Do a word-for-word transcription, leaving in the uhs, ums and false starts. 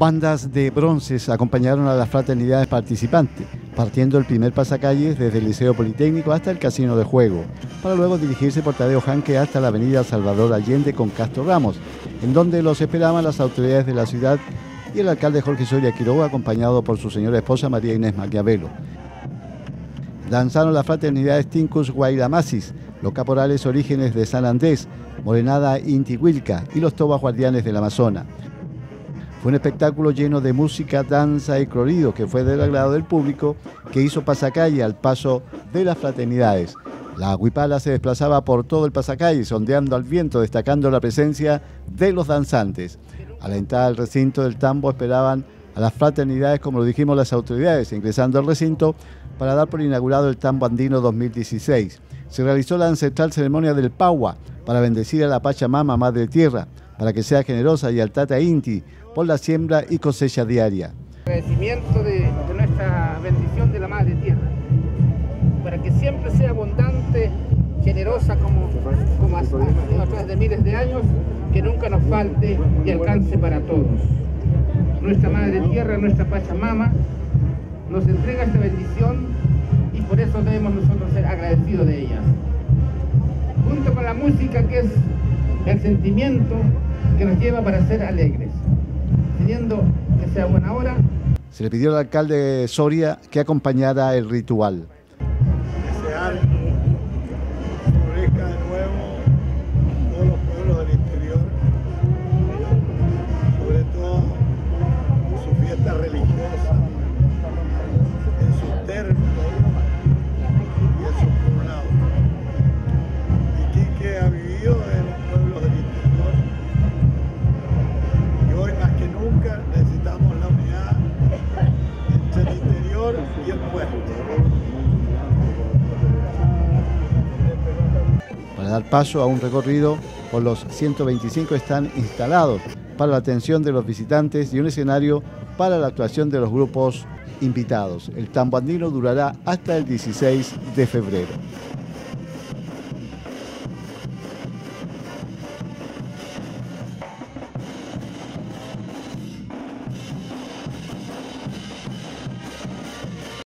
Bandas de bronces acompañaron a las fraternidades participantes, partiendo el primer pasacalles desde el Liceo Politécnico hasta el Casino de Juego, para luego dirigirse por Tadeo Janque hasta la avenida Salvador Allende con Castro Ramos, en donde los esperaban las autoridades de la ciudad y el alcalde Jorge Soria Quiroga, acompañado por su señora esposa María Inés Maquiavelo. Danzaron las fraternidades Tincus Guairamasis, los caporales Orígenes de San Andrés, Morenada Intihuilca y los Tobas Guardianes del Amazonas. Fue un espectáculo lleno de música, danza y colorido que fue del agrado del público, que hizo pasacalle al paso de las fraternidades. La huipala se desplazaba por todo el pasacalle, ondeando al viento, destacando la presencia de los danzantes. A la entrada del recinto del tambo esperaban a las fraternidades, como lo dijimos las autoridades, ingresando al recinto para dar por inaugurado el Tambo Andino dos mil dieciséis. Se realizó la ancestral ceremonia del Paua para bendecir a la Pachamama, Madre Tierra, para que sea generosa, y al Tata Inti por la siembra y cosecha diaria. Agradecimiento de, de nuestra bendición de la Madre Tierra, para que siempre sea abundante, generosa como, como a través de miles de años, que nunca nos falte y alcance para todos. Nuestra Madre Tierra, nuestra Pachamama, nos entrega esta bendición y por eso debemos nosotros ser agradecidos de ella. Junto con la música, que es el sentimiento que nos lleva para ser alegres, pidiendo que sea buena hora. Se le pidió al alcalde Soria que acompañara el ritual. Desear que florezca de nuevo todos los pueblos del interior, sobre todo su fiesta religiosa, en sus templos y en sus poblados. Y que ha vivido en los pueblos del interior, y hoy más que nunca necesitamos la unidad entre el interior y el puerto. Para dar paso a un recorrido por los ciento veinticinco están instalados para la atención de los visitantes y un escenario para la actuación de los grupos invitados. El Tambo Andino durará hasta el dieciséis de febrero.